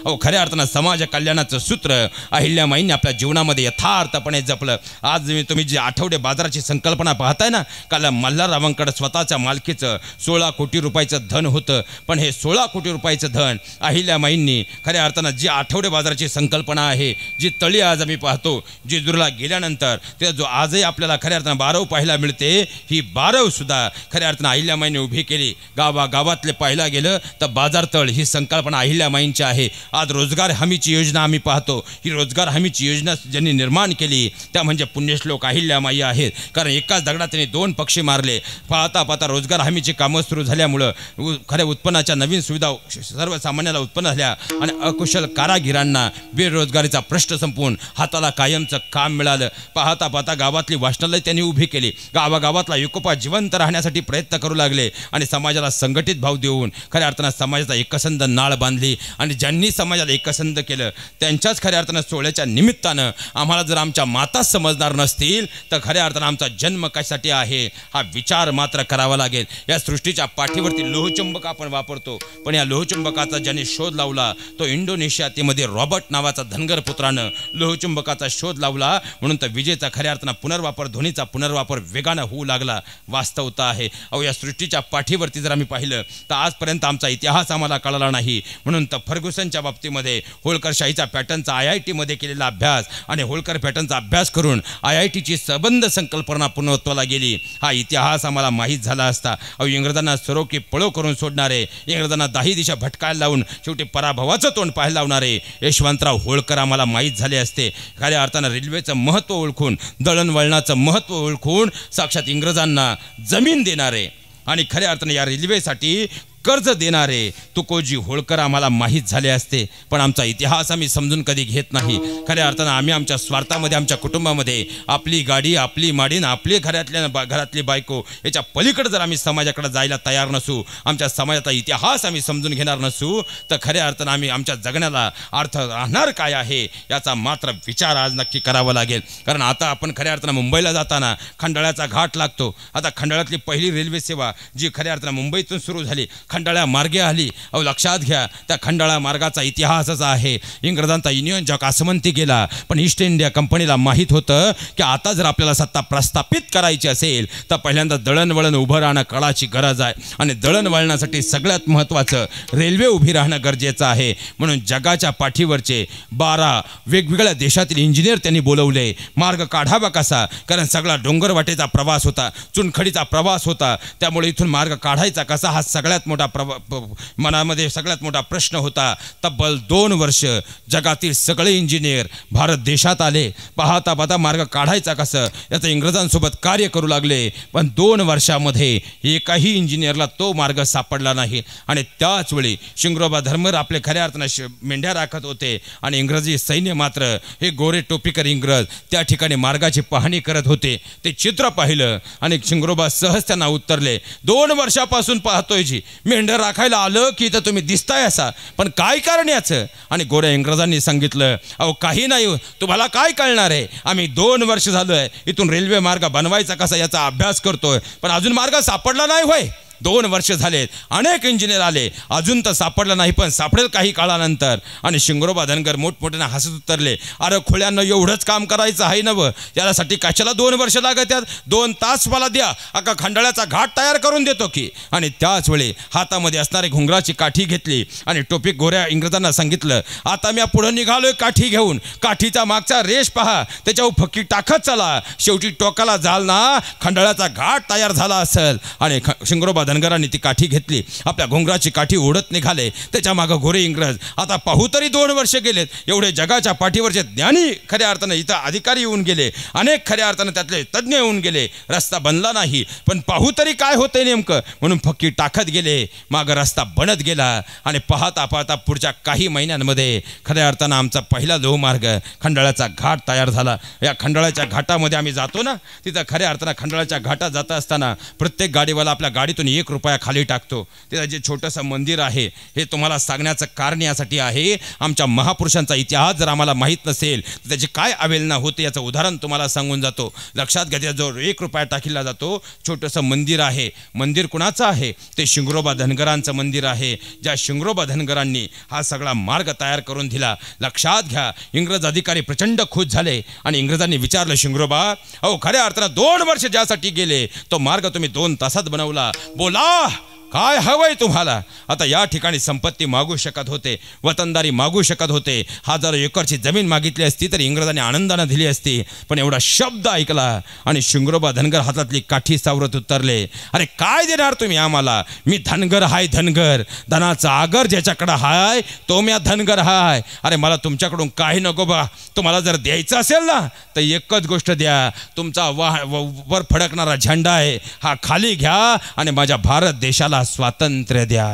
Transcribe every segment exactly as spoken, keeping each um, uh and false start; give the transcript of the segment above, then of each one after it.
अहो खऱ्या अर्थानं समाज कल्याणाचं सूत्र अहिल्यामाईंनी आपल्या जीवनामध्ये यथार्थपणे जपलं. आज तुम्ही जी आठवडे बाजाराची संकल्पना पाहताय ना, काल मल्हाररावांकडे स्वतःच्या मालकीचं सोळा कोटी रुपयाचं धन होतं, पण हे सोळा कोटी रुपयाचं धन अहिल्यामाईंनी खऱ्या अर्थानं जी आठवडे बाजाराची संकल्पना आहे, जी तळी आज आम्ही पाहतो जेजुरीला गेल्यानंतर ते जो आजही आपल्याला खऱ्या अर्थानं बारव पाहायला मिळते, ही बारव सुद्धा खऱ्या अर्थानं अहिल्यामाईंनी उभी केली. गावा गावातले पाहायला गेलं तर बाजारतळ ही संकल्पना अहिल्यामाईंची आहे. आज रोजगार हमीची योजना आम्ही पाहतो, ही रोजगार हमीची योजना ज्यांनी निर्माण केली त्या म्हणजे पुण्यश्लोक अहिल्यामाई आहेत. कारण एकाच दगडात त्यांनी दोन पक्षी मारले. पाहता पाहता रोजगार हमीची कामं सुरू झाल्यामुळं खऱ्या उत्पन्नाच्या नवीन सुविधा सर्वसामान्याला उत्पन्न झाल्या आणि अकुशल कारागिरांना बेरोजगारीचा प्रश्न संपवून हाताला कायमचं काम मिळालं. पाहता पाहता गावातली वाचनालय त्यांनी उभी केली. गावागावातला एकोपा जिवंत राहण्यासाठी प्रयत्न करू लागले आणि समाजाला संघटित भाव देऊन खऱ्या अर्थानं समाजाचा एकसंध नाळ बांधली. आणि ज्यांनी समाजाला एकसंध केलं त्यांच्याच खऱ्या अर्थानं सोहळ्याच्या निमित्तानं आम्हाला जर आमच्या माता समजणार नसतील तर खऱ्या अर्थानं आमचा जन्म कशासाठी आहे हा विचार मात्र करावा लागेल. या सृष्टीच्या पाठीवरती लोहचुंबक आपण वापरतो, पण या लोहचुंबकाचा ज्याने शोध लावला तो इंडोनेशियामध्ये रॉबर्ट नावाचा धनगर पुत्रानं लोहचुंबकाचा शोध लावला. म्हणून तर विजेचा खऱ्या अर्थानं पुनर्वापर, ध्वनीचा पुनर्वापर वेगानं होऊ लागला. वास्तवता आहे. अहो या सृष्टीच्या पाठीवरती जर आम्ही पाहिलं तर आजपर्यंत आमचा इतिहास आम्हाला कळला नाही. म्हणून तर फर्ग्युसनच्या बाबतीमध्ये होळकर शाहीचा पॅटर्नचा आय आय टीमध्ये केलेला अभ्यास आणि होळकर पॅटर्नचा अभ्यास करून आय आय टीची सबंध संकल्पना पूर्णत्वाला गेली. हा इतिहास आम्हाला माहीत झाला असता. अहो इंग्रजांना सरोकी पळो करून सोडणारे, इंग्रजांना दाही दिशा भटकायला लावून शेवटी पराभवाचं तोंड पाहायला लावणारे यशवंतराव होळकर आम्हाला माहीत झाले असते. खऱ्या अर्थानं रेल्वेचं महत्त्व ओळखून, दळणवळणाचं महत्त्व ओळखून साक्षात इंग्रजांना जमीन देणारे आणि खऱ्या अर्थानं या रेल्वेसाठी कर्ज देणारे तुकोजी होळकर आम्हाला माहीत झाले असते. पण आमचा इतिहास आम्ही समजून कधी घेत नाही. खऱ्या अर्थानं आम्ही आमच्या स्वार्थामध्ये, आमच्या कुटुंबामध्ये आपली गाडी, आपली माडीन, आपली घरातल्या बा घरातली बायको याच्या पलीकडे जर आम्ही समाजाकडे जायला तयार नसू, आमच्या समाजाचा इतिहास आम्ही समजून घेणार नसू तर खऱ्या अर्थानं आम्ही आमच्या जगण्याला अर्थ राहणार काय आहे याचा मात्र विचार आज नक्की करावा लागेल. कारण आता आपण खऱ्या अर्थानं मुंबईला जाताना खंडाळ्याचा घाट लागतो. आता खंडाळ्यातली पहिली रेल्वे सेवा जी खऱ्या अर्थानं मुंबईतून सुरू झाली खंडाळ्या मार्गे आली. अहो लक्षात घ्या, त्या खंडाळा मार्गाचा इतिहासच आहे. इंग्रजांचा युनियन जॅक आसमंती गेला, पण ईस्ट इंडिया कंपनीला माहीत होतं की आता जर आपल्याला सत्ता प्रस्थापित करायची असेल तर पहिल्यांदा दळणवळण उभं राहणं काळाची गरज आहे. आणि दळणवळणासाठी सगळ्यात महत्त्वाचं रेल्वे उभी राहणं गरजेचं आहे. म्हणून जगाच्या पाठीवरचे बारा वेगवेगळ्या देशातील इंजिनियर त्यांनी बोलवले. मार्ग काढावा कसा, कारण सगळा डोंगरवाटेचा प्रवास होता, चुनखडीचा प्रवास होता. त्यामुळे इथून मार्ग काढायचा कसा हा सगळ्यात मोठा प्रवा मनामध्ये सगळ्यात मोठा प्रश्न होता. तब्बल दोन वर्ष जगातील सगळे इंजिनियर भारत देशात आले. पाहता पाहता मार्ग काढायचा कसं याचं इंग्रजांसोबत कार्य करू लागले. पण दोन वर्षामध्ये एकाही इंजिनियरला तो मार्ग सापडला नाही. आणि त्याच वेळी शिंगरोबा धर्मर आपले खऱ्या अर्थानं मेंढ्या राखत होते आणि इंग्रजी सैन्य मात्र हे गोरे टोपीकर इंग्रज त्या ठिकाणी मार्गाची पाहणी करत होते. ते चित्र पाहिलं आणि शिंगरोबा सहज त्यांना उत्तरले, दोन वर्षापासून पाहतोय जी मेंढ्या राखायला आलं की तर तुम्ही दिसताय असा, पण काय कारण याचं? आणि गोऱ्या इंग्रजांनी सांगितलं, अहो काही नाही, तुम्हाला काय कळणार आहे, आम्ही दोन वर्ष झालोय इथून रेल्वे मार्ग बनवायचा कसा याचा अभ्यास करतोय, पण अजून मार्ग सापडला नाही होय. दोन वर्ष झालेत, अनेक इंजिनियर आले, अजून तर सापडलं नाही, पण सापडेल काही काळानंतर. आणि शिंगरोबा धनगर मोठमोठ्यानं हसत उतरले, अरे खोळ्यांना एवढंच काम करायचं आहे नवं, यासाठी कशाला दोन वर्ष लागत आहेत, दोन तास मला द्या, अका खंडाळ्याचा घाट तयार करून देतो की. आणि त्याच वेळी हातामध्ये असणारी घुंगराची काठी घेतली आणि टोपी गोऱ्या इंग्रजांना सांगितलं, आता मी पुढे निघालोय काठी घेऊन, काठीचा मागचा रेष पहा, त्याच्यावर फक्की टाकत चला, शेवटी टोकाला जाल ना खंडाळ्याचा घाट तयार झाला असेल. आणि शिंगरोबा धनगरांनी ती काठी घेतली, आपल्या घोंगराची काठी ओढत निघाले, त्याच्या मागं गोरे इंग्रज. आता पाहू तरी दोन वर्ष गेलेत, एवढे जगाच्या पाठीवरचे ज्ञानी खऱ्या अर्थानं इथं अधिकारी येऊन गेले, अनेक खऱ्या अर्थानं त्यातले तज्ज्ञ येऊन गेले, रस्ता बनला नाही, पण पाहू तरी काय होतंय नेमकं, म्हणून फक्की टाकत गेले, मागं रस्ता बनत गेला. आणि पाहता पाहता पुढच्या काही महिन्यांमध्ये खऱ्या अर्थानं आमचा पहिला लोहमार्ग खंडाळ्याचा घाट तयार झाला. या खंडाळ्याच्या घाटामध्ये आम्ही जातो ना, तिथं खऱ्या अर्थानं खंडाळ्याच्या घाटात जात असताना प्रत्येक गाडीवाला आपल्या गाडीतून एक एक रुपया खाली टाकतो. तिथं जे छोटंसं मंदिर आहे हे तुम्हाला सांगण्याचं कारण यासाठी आहे, आमच्या महापुरुषांचा इतिहास जर आम्हाला माहीत नसेल तर त्याची काय अवेलना होते याचं उदाहरण तुम्हाला सांगून जातो. लक्षात घ्या, जो एक रुपया टाकला जातो छोटंसं मंदिर आहे. मंदिर कुणाचं आहे? ते शिंगरोबा धनगरांचं मंदिर आहे. ज्या शिंगरोबा धनगरांनी हा सगळा मार्ग तयार करून दिला. लक्षात घ्या, इंग्रज अधिकारी प्रचंड खुश झाले आणि इंग्रजांनी विचारलं, शिंगरोबा अहो खऱ्या अर्थानं दोन वर्ष ज्यासाठी गेले तो मार्ग तुम्ही दोन तासात बनवला, बोला काय हवंय तुम्हाला? आता या ठिकाणी संपत्ती मागू शकत होते, वतनदारी मागू शकत होते, हजारो एकरची जमीन मागितली असती तरी इंग्रजांनी आनंदाने दिली असती. पण एवढा शब्द ऐकला आणि शिंगरोबा धनगर हातातली काठी सावरत उतरले. अरे काय देणार तुम्ही आम्हाला? मी धनगर हाय, धनगर, धनाचा आगर ज्याच्याकडं हाय तो मी धनगर हाय. अरे मला तुमच्याकडून काही नको बा, तुम्हाला जर द्यायचं असेल ना तर एकच गोष्ट द्या, तुमचा वा वर फडकणारा झेंडा आहे हा खाली घ्या आणि माझ्या भारत देशाला स्वातंत्र्य द्या.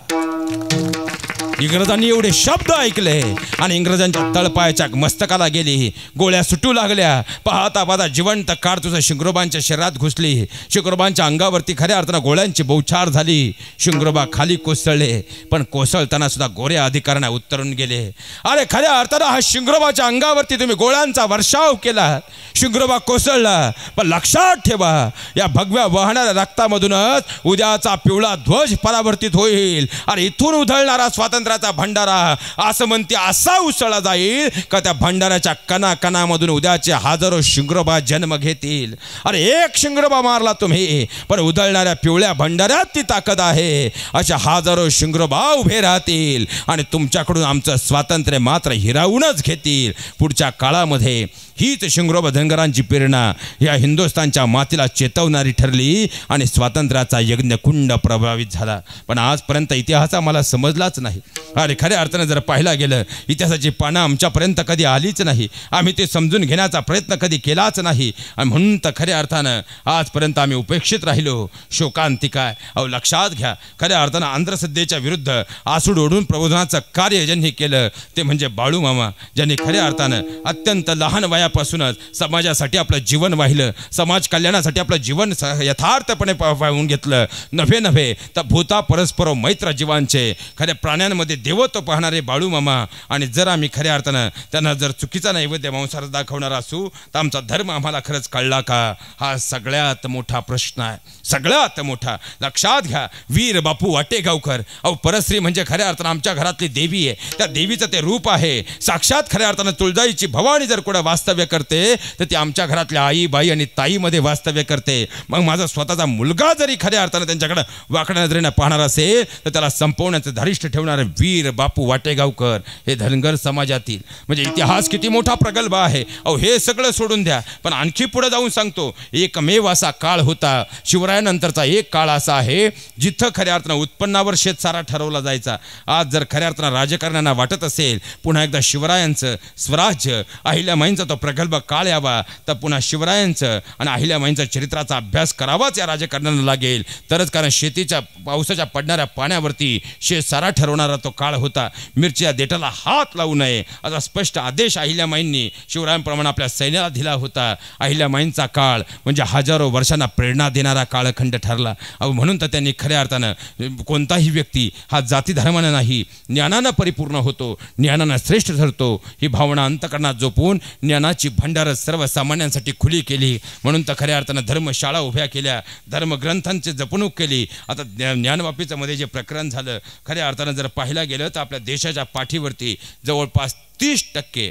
इंग्रजांनी एवढे शब्द ऐकले आणि इंग्रजांच्या तळपायाच्या मस्तकाला गेली, गोळ्या सुटू लागल्या. पाहता पाहता जिवंत काळ तुझं शिंगरोबांच्या शरीरात घुसली. शिंगरोबांच्या अंगावरती खऱ्या अर्थानं गोळ्यांची बौछार झाली. शिंगरोबा खाली कोसळले, पण कोसळताना सुद्धा गोऱ्या अधिकाऱ्यांना उतरून गेले. अरे खऱ्या अर्थानं हा शिंगरोबाच्या अंगावरती तुम्ही गोळ्यांचा वर्षाव केला, शिंगरोबा कोसळला. पण लक्षात ठेवा, या भगव्या वाहणाऱ्या रक्तामधूनच उद्याचा पिवळा ध्वज परावर्तित होईल. अरे इथून उधळणारा स्वातंत्र्याचा भंडारा असं म्हणते असा उसळला जाईल का त्या भंडाऱ्याच्या कणा कणामधून उद्याचे हजारो शिंगरोबा जन्म घेतील. अरे एक शिंगरोबा मारला तुम्ही, पण उधळणाऱ्या पिवळ्या भंडाऱ्यात ती ताकद आहे. अशा हजारो शिंगरोबा उभे राहतील आणि तुमच्याकडून आमचं स्वातंत्र्य मात्र हिरावूनच घेतील. पुढच्या काळामध्ये हीच शिंगरोबा धनगरांची प्रेरणा या हिंदुस्थानच्या मातीला चेतवणारी ठरली आणि स्वातंत्र्याचा यज्ञकुंड प्रभावित झाला. पण आजपर्यंत इतिहास आम्हाला समजलाच नाही. अरे खऱ्या अर्थानं जर पाहायला गेलं, इतिहासाची पानं आमच्यापर्यंत कधी आलीच नाही, आम्ही ते समजून घेण्याचा प्रयत्न कधी केलाच नाही. आणि म्हणून तर खऱ्या अर्थानं आजपर्यंत आम्ही उपेक्षित राहिलो. शोकांतिका. अहो लक्षात घ्या, खऱ्या अर्थानं अंधश्रद्धेच्या विरुद्ध आसूड ओढून प्रबोधनाचं कार्य ज्यांनी केलं ते म्हणजे बाळू मामा, ज्यांनी खऱ्या अर्थानं अत्यंत लहान वयापासूनच समाजासाठी आपलं जीवन वाहिलं, समाज कल्याणासाठी आपलं जीवन यथार्थपणे वाहून घेतलं. नव्हे नव्हे तर भूता परस्पर मैत्र जीवांचे खऱ्या प्राण्यांमध्ये देवत्व पाहणारे बाळू मामा. आणि जर आम्ही खऱ्या अर्थानं त्यांना जर चुकीचा नैवेद्य मांसाहार दाखवणार असू तर आमचा धर्म आम्हाला खरंच कळला का? हा सगळ्यात मोठा प्रश्न आहे, सगळ्यात मोठा. लक्षात घ्या, वीर बापू वाटेगावकर अहो परस्त्री म्हणजे खऱ्या अर्थानं आमच्या घरातली देवी आहे. त्या देवीचं ते रूप आहे. साक्षात खऱ्या अर्थानं तुळजाईची भवानी जर कुठं वास्तव्य करते तर ती आमच्या घरातल्या आई बाई आणि ताईमध्ये वास्तव्य करते. मग माझा स्वतःचा मुलगा जरी खऱ्या अर्थानं त्यांच्याकडे वाकड्या नजरेनं पाहणार असेल तर त्याला संपवण्याचं धारिष्ठ ठेवणारे वीर बापू वाटेगावकर हे धनगर समाजातील म्हणजे इतिहास किती मोठा प्रगल्भ आहे. अहो हे सगळं सोडून द्या, पण आणखी पुढे जाऊन सांगतो, एकमेव असा काळ होता, शिवरायानंतरचा एक काळ असा आहे जिथं खऱ्या अर्थानं उत्पन्नावर शेतसारा ठरवला जायचा. आज जर खऱ्या अर्थानं राजकारण्यांना वाटत असेल पुन्हा एकदा शिवरायांचं स्वराज्य, अहिल्यामाईंचा तो प्रगल्भ काळ यावा, तर पुन्हा शिवरायांचं आणि अहिल्यामाईंचा चरित्राचा अभ्यास करावाच या राजकारण्यांना लागेल तरच. कारण शेतीच्या पावसाच्या पडणाऱ्या पाण्यावरती शेतसारा ठरवणारा तो काळ होता. मिरच्या देठाला हात लावू नये असा स्पष्ट आदेश अहिल्यामाईंनी शिवरायांप्रमाणे आपल्या सैन्याला दिला होता. अहिल्यामाईंचा काळ म्हणजे हजारो वर्षांना प्रेरणा देणारा काळखंड ठरला. अहो म्हणून तर त्यांनी खऱ्या अर्थानं कोणताही व्यक्ती हा जाती धर्मानं नाही ज्ञानानं परिपूर्ण होतो, ज्ञानानं श्रेष्ठ ठरतो ही भावना अंतकरणात जोपून ज्ञानाची भंडार सर्वसामान्यांसाठी खुली केली. म्हणून तर खऱ्या अर्थानं धर्मशाळा उभ्या केल्या, धर्मग्रंथांची जपणूक केली. आता ज्ञानवापीचं मध्ये जे प्रकरण झालं खऱ्या अर्थानं जर पाहायला गेलं तर आपल्या देशाच्या पाठीवरती जवळपास तीस टक्के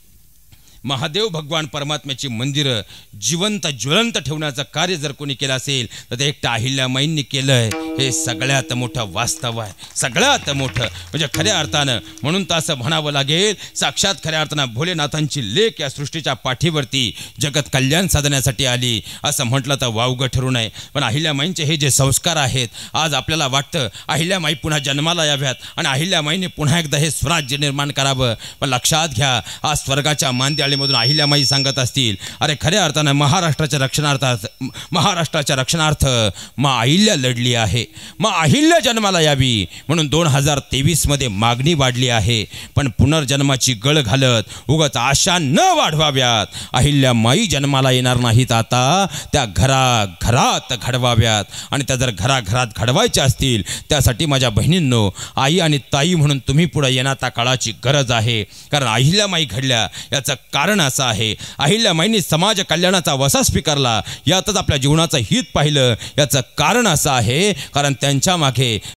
महादेव भगवान परमात्म्याची मंदिरं जिवंत ज्वलंत ठेवण्याचं कार्य जर कोणी केलं असेल तर ते एकटा अहिल्यामाईंनी केलंय. हे सगळ्यात मोठं वास्तव आहे, सगळ्यात मोठं म्हणजे खऱ्या अर्थानं. म्हणून तर असं म्हणावं लागेल, साक्षात खऱ्या अर्थानं भोलेनाथांची लेक या सृष्टीच्या पाठीवरती जगत कल्याण साधण्यासाठी आली असं म्हटलं तर वावगं ठरू नये. पण अहिल्यामाईंचे हे जे संस्कार आहेत आज आपल्याला वाटतं अहिल्यामाई पुन्हा जन्माला याव्यात आणि अहिल्यामाईने पुन्हा एकदा हे स्वराज्य निर्माण करावं. पण लक्षात घ्या, आज स्वर्गाच्या मांद्याळी मालिकेमधून अहिल्यामाई सांगत असतील, अरे खऱ्या अर्थानं महाराष्ट्राच्या रक्षणार्थ महाराष्ट्राच्या रक्षणार्थ मा अहिल्या लढली आहे, मा अहिल्या जन्माला यावी म्हणून दोन हजार तेवीसमध्ये मागणी वाढली आहे. पण पुनर्जन्माची गळ घालत उगाच आशा न वाढवाव्यात. अहिल्यामाई जन्माला येणार नाहीत, आता त्या घरा घरात घडवाव्यात. आणि त्या जर घराघरात घडवायच्या असतील त्यासाठी माझ्या बहिणींनो, आई आणि ताई म्हणून तुम्ही पुढे येण्याच्या काळाची गरज आहे. कारण अहिल्यामाई घडल्या याचं कारण असं आहे, अहिल्यामाईंनी समाज कल्याणाचा वसा स्वीकारला, यातच आपल्या जीवनाचं हित पाहिलं. याचं कारण असं आहे कारण त्यांच्या मागे